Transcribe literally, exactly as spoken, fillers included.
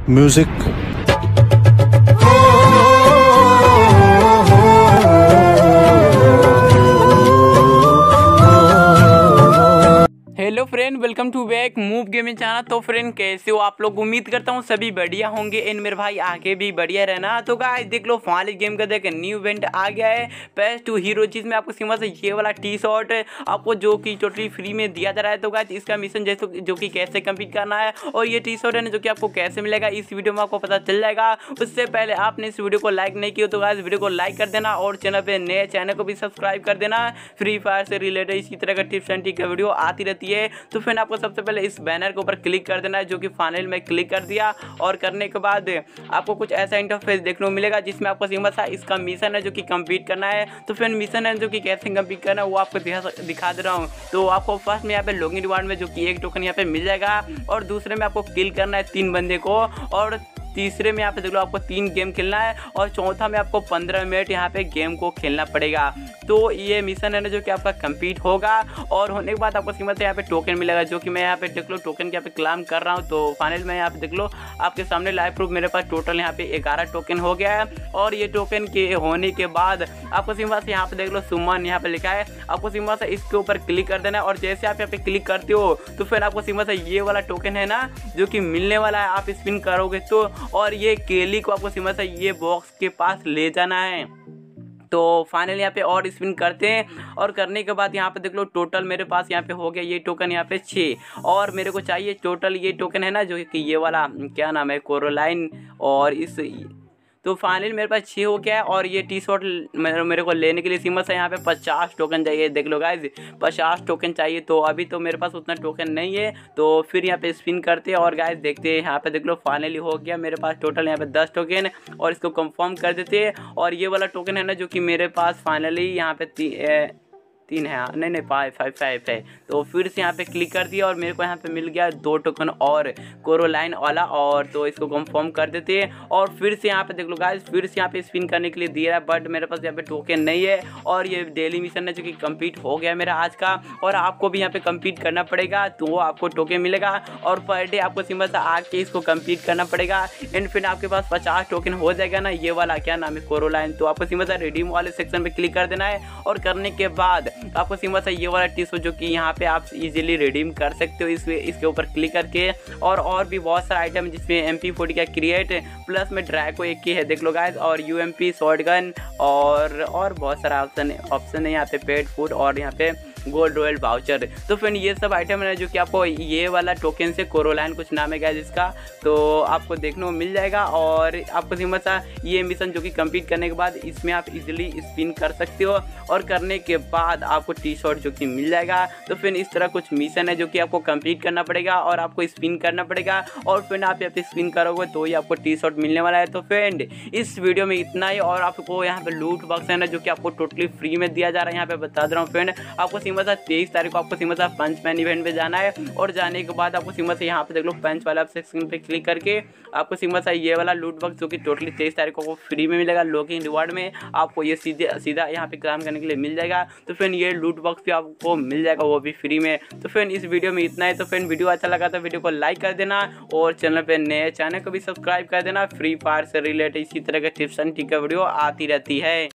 Music. Hello friend, welcome to back move gaming channel. तो friend कैसे हो आप लोग? उम्मीद करता हूँ सभी बढ़िया होंगे एंड मेरे भाई आगे भी बढ़िया रहना। तो गाइस देख लो, फाइनली गेम का देख न्यू इवेंट आ गया है पैच टू हीरो, जिसमें आपको सिंपल से ये वाला टी शर्ट आपको जो कि टोटली फ्री में दिया जा रहा है। तो गाइस इसका मिशन जैसे जो कि कैसे कंप्लीट करना है और ये टी शर्ट है जो कि आपको कैसे मिलेगा इस वीडियो में आपको पता चल जाएगा। उससे पहले आपने इस वीडियो को लाइक नहीं किया तो गाइस वीडियो को लाइक कर देना और चैनल पे नए चैनल को भी सब्सक्राइब कर देना। फ्री फायर से रिलेटेड इसी तरह का टिप्स एंड ट्रिक का वीडियो आती रहती है। तो फिर आपको सबसे पहले इस बैनर के ऊपर क्लिक कर देना है, जो कि फाइनल में क्लिक कर दिया और करने के बाद आपको कुछ ऐसा इंटरफेस देखने को मिलेगा जिसमें आपको सिंपल सा इसका मिशन है जो कि कंप्लीट करना है। तो फिर मिशन है जो कि कैसे कंप्लीट करना है वो आपको दिखा दे रहा हूँ। तो आपको फर्स्ट में यहाँ पे लॉगिन रिवार्ड में जो कि एक टोकन यहाँ पे मिल जाएगा और दूसरे में आपको किल करना है तीन बंदे को और तीसरे में यहाँ पे देख लो आपको तीन गेम खेलना है और चौथा में आपको पंद्रह मिनट यहाँ पे गेम को खेलना पड़ेगा। तो ये मिशन है ना जो कि आपका कंप्लीट होगा और होने के बाद आपको सिंपल से यहाँ पे टोकन मिलेगा, जो कि मैं यहाँ पे देख लो टोकन के यहाँ पे क्लाम कर रहा हूँ। तो फाइनल में यहाँ पे देख लो आपके सामने लाइव प्रूफ मेरे पास टोटल यहाँ पे ग्यारह टोकन हो गया है। और ये टोकन के होने के बाद आपको सिंपल से यहाँ पे देख लो सुमन यहाँ पे लिखा है, आपको सिंपल से इसके ऊपर क्लिक कर देना है और जैसे आप यहाँ पे क्लिक करते हो तो फिर आपको सिंपल से ये वाला टोकन है ना जो कि मिलने वाला है, आप स्पिन करोगे तो और ये केली को आपको सिंपल से ये बॉक्स के पास ले जाना है। तो फाइनली यहाँ पे और स्पिन करते हैं और करने के बाद यहाँ पे देख लो टोटल मेरे पास यहाँ पे हो गया ये टोकन यहाँ पे छः और मेरे को चाहिए टोटल ये टोकन है ना जो कि ये वाला क्या नाम है कोरोलाइन और इस तो फाइनली मेरे पास छः हो गया है और ये टी शर्ट मेरे को लेने के लिए सिंपल से यहाँ पे पचास टोकन चाहिए। देख लो गाइज पचास टोकन चाहिए। तो अभी तो मेरे पास उतना टोकन नहीं है तो फिर यहाँ पे स्पिन करते हैं और गाइज देखते हैं। यहाँ पे देख लो फाइनली हो गया मेरे पास टोटल यहाँ पे दस टोकन और इसको कंफर्म कर देते हैं। और ये वाला टोकन है ना जो कि मेरे पास फाइनली यहाँ पे ती, ए, तीन है नहीं नहीं फाइव फाइव फाइव है। तो फिर से यहाँ पे क्लिक कर दिया और मेरे को यहाँ पे मिल गया दो टोकन और कोरोलाइन वाला और तो इसको कंफर्म कर देते हैं। और फिर से यहाँ पे देख लो गाइस फिर से यहाँ पे स्पिन करने के लिए दिया है बट मेरे पास यहाँ पे टोकन नहीं है और ये डेली मिशन है जो कि कंप्लीट हो गया मेरा आज का और आपको भी यहाँ पे कंप्लीट करना पड़ेगा तो वो आपको टोकन मिलेगा और पर डे आपको सिंपल से आके इसको कंप्लीट करना पड़ेगा एंड फिर आपके पास पचास टोकन हो जाएगा ना ये वाला क्या नाम है कोरोलाइन। तो आपको सिंपल से रिडीम वाले सेक्शन पे क्लिक कर देना है और करने के बाद आपको सिंपल से ये वाला टी शर्ट जो कि यहाँ पे आप इजीली रिडीम कर सकते हो इस इसके ऊपर क्लिक करके। और और भी बहुत सारा आइटम जिसमें एम पी फोर्टी का क्रिएट प्लस में ड्रैगो एक की है देख लो गाइस और यू एम पी शॉटगन और और बहुत सारा ऑप्शन ऑप्शन है यहाँ पे पेड फूड और यहाँ पे गोल्ड रॉयल वाउचर। तो फ्रेंड ये सब आइटम है जो कि आपको ये वाला टोकन से कोरोलाइन कुछ नाम है गाइस इसका तो आपको देखने को मिल जाएगा और आपको सिंपल सा ये मिशन जो कि कंप्लीट करने के बाद इसमें आप इजीली स्पिन कर सकते हो और करने के बाद आपको टी शर्ट जो कि मिल जाएगा। तो फिर इस तरह कुछ मिशन है जो कि आपको कंप्लीट करना पड़ेगा और आपको स्पिन करना पड़ेगा और फिर आप यहाँ पे स्पिन करोगे तो ही आपको टी शर्ट मिलने वाला है। तो फ्रेंड इस वीडियो में इतना ही और आपको यहाँ पे लूट बॉक्स है ना जो कि आपको टोटली फ्री में दिया जा रहा है यहाँ पे बता दे रहा हूँ फ्रेंड। आपको सिंपल सा तेईस तारीख को आपको सिंपल सा पंच मैन इवेंट पे जाना है और जाने के बाद आपको सिंपल से यहाँ पे देख लो पंच वाला सेक्शन पे क्लिक करके आपको सिंपल सा ये वाला लूट बॉक्स जो कि टोटली तेईस तारीख को फ्री में मिलेगा लॉगिन रिवार्ड में आपको ये सीधे सीधा यहाँ पे काम करने के लिए मिल जाएगा। तो फिर ये लूट बॉक्स भी आपको मिल जाएगा वो भी फ्री में। तो फिर इस वीडियो में इतना है। तो फिर वीडियो अच्छा लगा तो वीडियो को लाइक कर देना और चैनल पे नए चैनल को भी सब्सक्राइब कर देना। फ्री फायर से रिलेटेड इसी तरह के टिप्स एंड ट्रिक का वीडियो आती रहती है।